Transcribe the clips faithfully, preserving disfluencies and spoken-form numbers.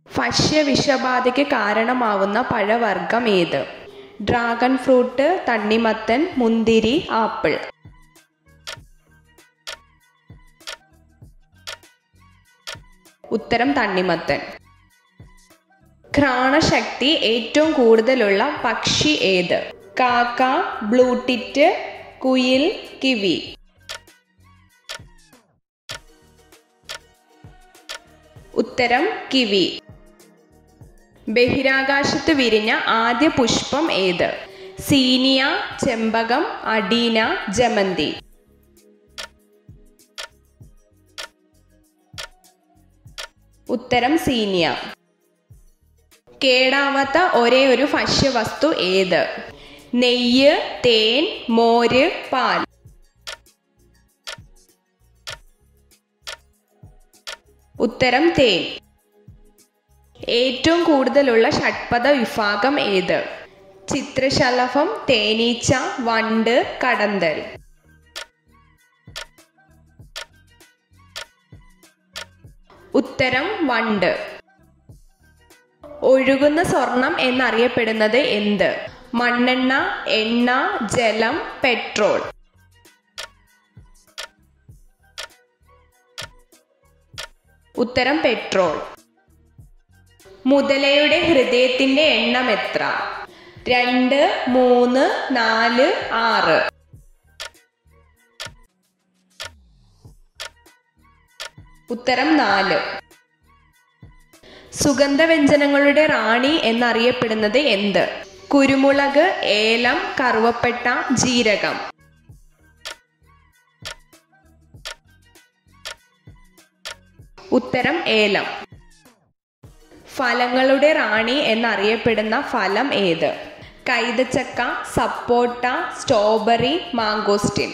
ഭക്ഷ്യവിഷബാധയ്ക്ക് കാരണമാവുന്ന പഴവർഗ്ഗം ഏത്? Dragon fruit, തണ്ണിമത്തൻ, മുന്തിരി, ആപ്പിൾ. ഉത്തരം തണ്ണിമത്തൻ. ഘ്രാണശക്തി ഏറ്റവും കൂടുതലുള്ള പക്ഷി ഏത്? കാക്ക, ബ്ലൂടിറ്റ്, കുയിൽ, കിവി. ഉത്തരം കിവി. ബഹിരാകാശത്ത് വിരിഞ്ഞ ആദ്യ പുഷ്പം ഏത്? സീനിയ, ചെമ്പകം, അഡീന, ജമന്തി. ഉത്തരം സീനിയ. കേടാവാത്ത ഒരേ ഒരു ഭക്ഷ്യവസ്തു ഏത്? നെയ്യ്, തേൻ, മോര്, പാൽ. ഉത്തരം തേൻ. ഏറ്റവും കൂടുതലുള്ള ഷഡ്പദ വിഭാഗം ഏത്? ചിത്രശലഭം, തേനീച്ച, വണ്ട്, കടന്തൽ. ഉത്തരം വണ്ട്. ഒഴുകുന്ന സ്വർണം എന്നറിയപ്പെടുന്നത് എന്ത്? മണ്ണെണ്ണ, എണ്ണ, ജലം, പെട്രോൾ. ഉത്തരം പെട്രോൾ. മുതലയുടെ ഹൃദയത്തിന്റെ എണ്ണം എത്ര? രണ്ട്, മൂന്ന്, നാല്, ആറ്. ഉത്തരം നാല്. സുഗന്ധവ്യഞ്ജനങ്ങളുടെ റാണി എന്നറിയപ്പെടുന്നത് എന്ത്? കുരുമുളക്, ഏലം, കറുവപ്പട്ട, ജീരകം. ഉത്തരം ഏലം. ഫലങ്ങളുടെ റാണി എന്നറിയപ്പെടുന്ന ഫലം ഏത്? കൈതച്ചക്ക, സപ്പോട്ട, സ്ട്രോബെറി, മാങ്കോസ്റ്റിൻ.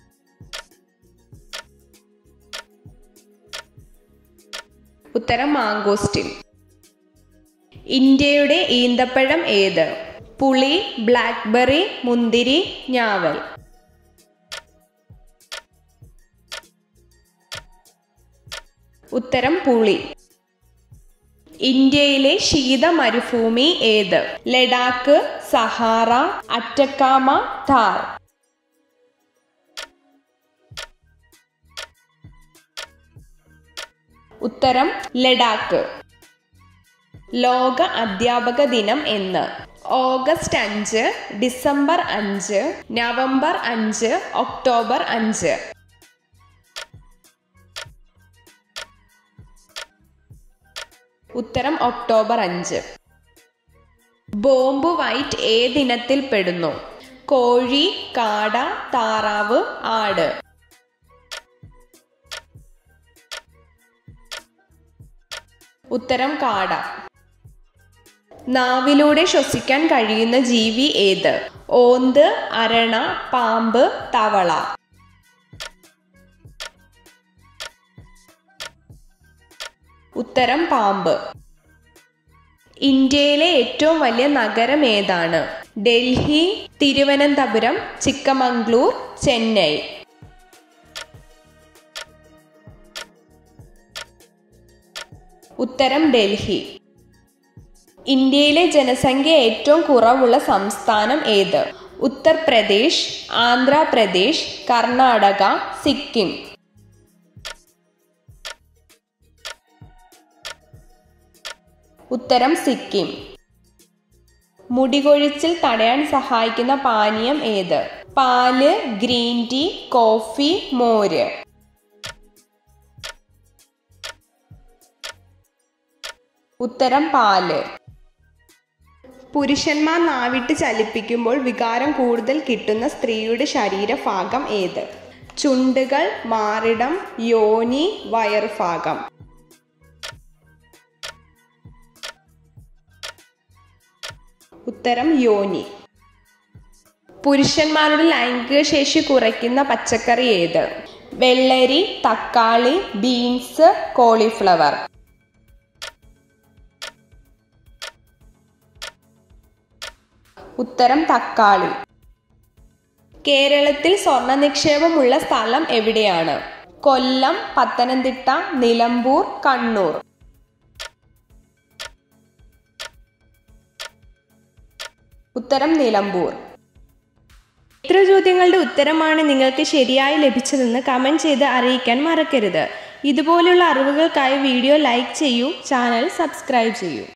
ഉത്തരം മാങ്കോസ്റ്റിൻ. ഇന്ത്യയുടെ ഈന്തപ്പഴം ഏത്? പുളി, ബ്ലാക്ക്ബെറി, മുന്തിരി, ഞാവൽ. ഉത്തരം പുളി. ഇന്ത്യയിലെ ശീത മരുഭൂമി ഏത്? Ladakh, Sahara, Atacama, Thar. ഉത്തരം ലഡാക്ക്. ലോക അധ്യാപക ദിനം എന്ന്? ഓഗസ്റ്റ് അഞ്ച്, ഡിസംബർ അഞ്ച്, നവംബർ അഞ്ച്, ഒക്ടോബർ അഞ്ച്. ഉത്തരം ഒക്ടോബർ അഞ്ച്. ബോംബ് വൈറ്റ് ഏതിനത്തിൽ പെടുന്നു? കോഴി, കാട, താറാവ്, ആട്. ഉത്തരം കാട. നാവിലൂടെ ശ്വസിക്കാൻ കഴിയുന്ന ജീവി ഏത്? ഓന്ത്, അരണ, പാമ്പ്, തവള. ഉത്തരം പാമ്പ്. ഇന്ത്യയിലെ ഏറ്റവും വലിയ നഗരം ഏതാണ്? ഡൽഹി, തിരുവനന്തപുരം, ചിക്കമംഗ്ലൂർ, ചെന്നൈ. ഉത്തരം ഡൽഹി. ഇന്ത്യയിലെ ജനസംഖ്യ ഏറ്റവും കുറവുള്ള സംസ്ഥാനം ഏത്? ഉത്തർപ്രദേശ്, ആന്ധ്രാപ്രദേശ്, കർണാടക, സിക്കിം. ഉത്തരം സിക്കിം. മുടികൊഴിച്ചിൽ തടയാൻ സഹായിക്കുന്ന പാനീയം ഏത്? പാല്, ഗ്രീൻ ടീ, കോഫി, മോര്. ഉത്തരം പാല്. പുരുഷന്മാർ നാവിട്ട് ചലിപ്പിക്കുമ്പോൾ വികാരം കൂടുതൽ കിട്ടുന്ന സ്ത്രീയുടെ ശരീരഭാഗം ഏത്? ചുണ്ടുകൾ, മാറിടം, യോനി, വയർഭാഗം. ഉത്തരം യോനി. പുരുഷന്മാരുടെ ലൈംഗിക ശേഷി കുറയ്ക്കുന്ന പച്ചക്കറി ഏത്? വെള്ളരി, തക്കാളി, ബീൻസ്, കോളിഫ്ലവർ. ഉത്തരം തക്കാളി. കേരളത്തിൽ സ്വർണ്ണ നിക്ഷേപമുള്ള സ്ഥലം എവിടെയാണ്? കൊല്ലം, പത്തനംതിട്ട, നിലമ്പൂർ, കണ്ണൂർ. ഉത്തരം നിലമ്പൂർ. എത്ര ചോദ്യങ്ങളുടെ ഉത്തരമാണ് നിങ്ങൾക്ക് ശരിയായി ലഭിച്ചതെന്ന് കമൻറ്റ് ചെയ്ത് അറിയിക്കാൻ മറക്കരുത്. ഇതുപോലുള്ള അറിവുകൾക്കായി വീഡിയോ ലൈക്ക് ചെയ്യൂ, ചാനൽ സബ്സ്ക്രൈബ് ചെയ്യൂ.